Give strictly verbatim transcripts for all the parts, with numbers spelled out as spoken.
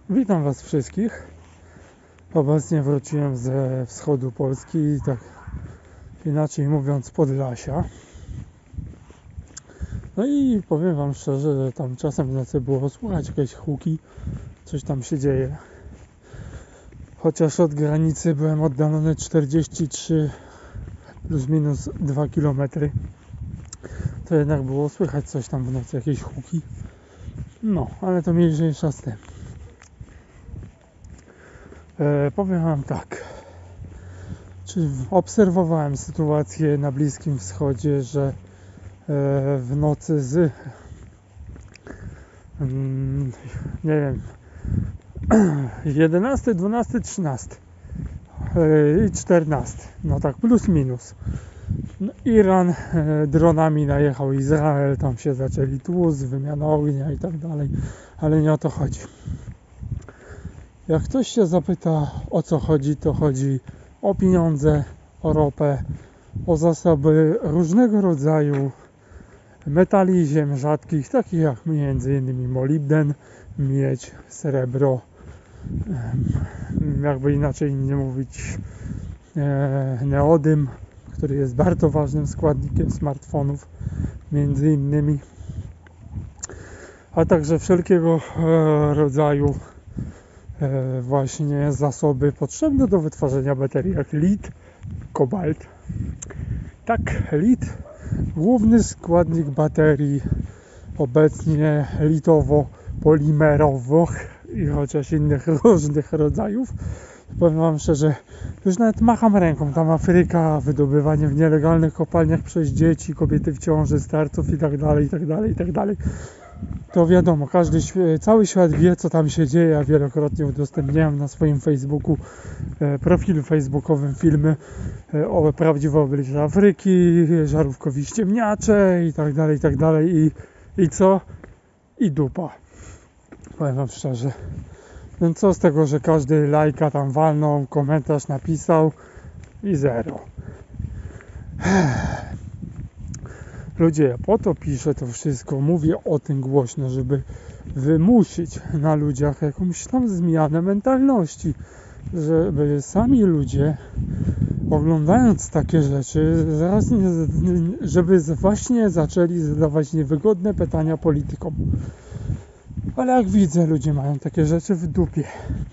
Witam Was wszystkich. Obecnie wróciłem ze wschodu Polski, tak inaczej mówiąc Podlasia. No i powiem Wam szczerze, że tam czasem w nocy było słychać jakieś huki, coś tam się dzieje. Chociaż od granicy byłem oddalony czterdzieści trzy plus minus dwa kilometry, to jednak było słychać coś tam w nocy, jakieś huki. No, ale to mniejsza z tym. E, powiem Wam tak, czy obserwowałem sytuację na Bliskim Wschodzie, że e, w nocy z mm, nie wiem jedenasty, dwunasty, trzynasty e, i czternasty, no tak plus minus, no, Iran e, dronami najechał Izrael, tam się zaczęli tłuc, wymiana ognia i tak dalej, ale nie o to chodzi. Jak ktoś się zapyta, o co chodzi, to chodzi o pieniądze, o ropę, o zasoby różnego rodzaju metali ziem rzadkich, takich jak między innymi molibden, miedź, srebro, jakby inaczej nie mówić, neodym, który jest bardzo ważnym składnikiem smartfonów, między innymi, a także wszelkiego rodzaju właśnie zasoby potrzebne do wytwarzania baterii, jak lit, kobalt. Tak, lit, główny składnik baterii, obecnie litowo-polimerowych i chociaż innych różnych rodzajów. Powiem Wam szczerze, już nawet macham ręką, tam Afryka, wydobywanie w nielegalnych kopalniach przez dzieci, kobiety w ciąży, starców i tak dalej, i tak dalej, i tak dalej. To wiadomo, każdy, cały świat wie, co tam się dzieje. Ja wielokrotnie udostępniałem na swoim Facebooku, e, profilu facebookowym filmy e, o prawdziwe oblicze Afryki, żarówkowi ściemniacze i tak dalej, i tak dalej. I, i co? I dupa. Powiem Wam szczerze. No co z tego, że każdy lajka tam walnął, komentarz napisał i zero. Ludzie, ja po to piszę to wszystko, mówię o tym głośno, żeby wymusić na ludziach jakąś tam zmianę mentalności, żeby sami ludzie, oglądając takie rzeczy, zaraz nie, żeby właśnie zaczęli zadawać niewygodne pytania politykom. Ale jak widzę, ludzie mają takie rzeczy w dupie,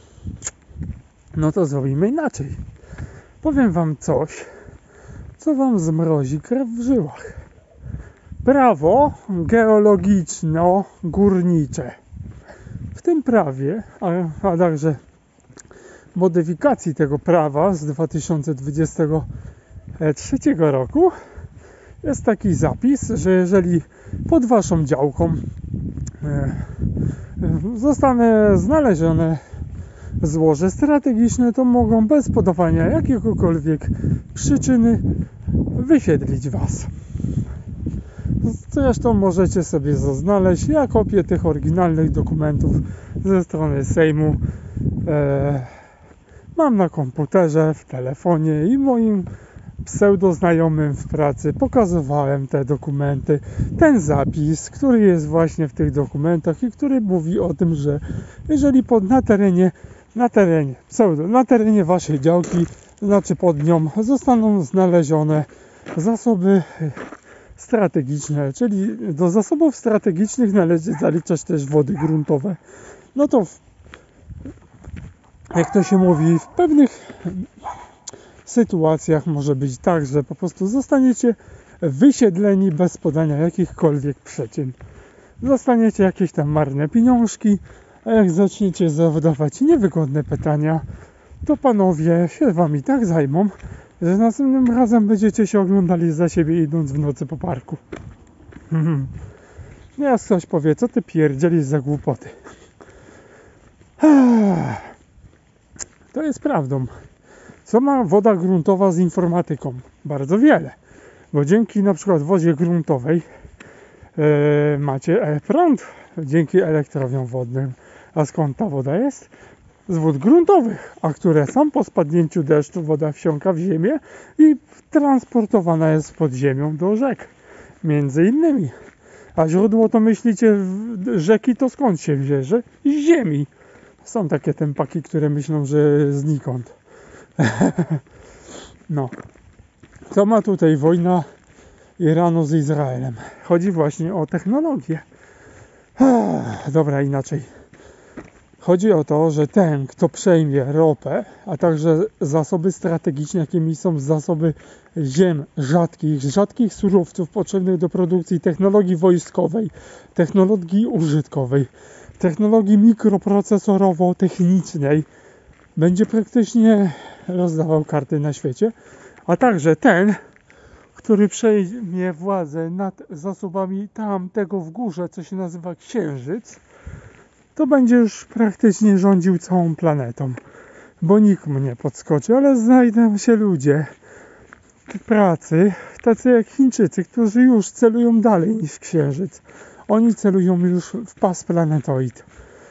no to zrobimy inaczej. Powiem Wam coś, co Wam zmrozi krew w żyłach. Prawo geologiczno-górnicze. W tym prawie, a, a także modyfikacji tego prawa z dwa tysiące dwudziestego trzeciego roku jest taki zapis, że jeżeli pod Waszą działką e, zostanie znalezione złoże strategiczne, to mogą bez podawania jakiegokolwiek przyczyny wysiedlić Was. Zresztą możecie sobie znaleźć. Ja kopię tych oryginalnych dokumentów ze strony Sejmu e, mam na komputerze, w telefonie i moim pseudoznajomym w pracy pokazywałem te dokumenty, ten zapis, który jest właśnie w tych dokumentach i który mówi o tym, że jeżeli pod, na terenie na terenie pseudo, na terenie Waszej działki, znaczy pod nią, zostaną znalezione zasoby strategiczne, czyli do zasobów strategicznych należy zaliczać też wody gruntowe. No to w, jak to się mówi, w pewnych sytuacjach może być tak, że po prostu zostaniecie wysiedleni bez podania jakichkolwiek przyczyn. Dostaniecie jakieś tam marne pieniążki, a jak zaczniecie zadawać niewygodne pytania, to panowie się Wami tak zajmą, że następnym razem będziecie się oglądali za siebie, idąc w nocy po parku. Ja ktoś powie, co ty pierdzielisz za głupoty. To jest prawdą. Co ma woda gruntowa z informatyką? Bardzo wiele. Bo dzięki na przykład wodzie gruntowej e, macie prąd dzięki elektrowniom wodnym. A skąd ta woda jest? Z wód gruntowych, a które są po spadnięciu deszczu, woda wsiąka w ziemię i transportowana jest pod ziemią do rzek. Między innymi. A źródło to myślicie, rzeki to skąd się bierze? Z ziemi. Są takie tempaki, które myślą, że znikąd. No. Co ma tutaj wojna Iranu z Izraelem? Chodzi właśnie o technologię. Dobra, inaczej. Chodzi o to, że ten, kto przejmie ropę, a także zasoby strategiczne, jakimi są zasoby ziem rzadkich, rzadkich surowców potrzebnych do produkcji technologii wojskowej, technologii użytkowej, technologii mikroprocesorowo-technicznej, będzie praktycznie rozdawał karty na świecie, a także ten, który przejmie władzę nad zasobami tamtego w górze, co się nazywa Księżyc, to będzie już praktycznie rządził całą planetą, bo nikt mu nie podskoczy, ale znajdą się ludzie pracy, tacy jak Chińczycy, którzy już celują dalej niż Księżyc. Oni celują już w pas planetoid.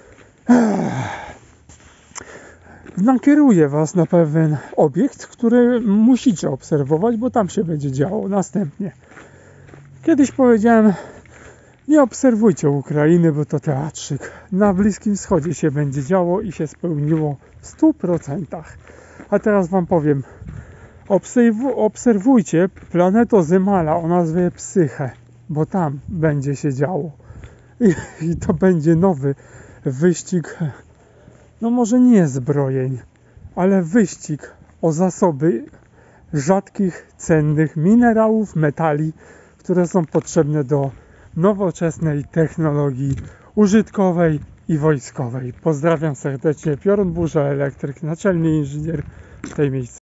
Nakieruję Was na pewien obiekt, który musicie obserwować, bo tam się będzie działo następnie. Kiedyś powiedziałem, nie obserwujcie Ukrainy, bo to teatrzyk. Na Bliskim Wschodzie się będzie działo i się spełniło w stu procentach. A teraz Wam powiem, obserwujcie planetę Zemala o nazwie Psyche, bo tam będzie się działo. I, i to będzie nowy wyścig, no może nie zbrojeń, ale wyścig o zasoby rzadkich, cennych minerałów, metali, które są potrzebne do nowoczesnej technologii użytkowej i wojskowej. Pozdrawiam serdecznie, Piorun Burza Elektryk, naczelny inżynier w tej miejscu.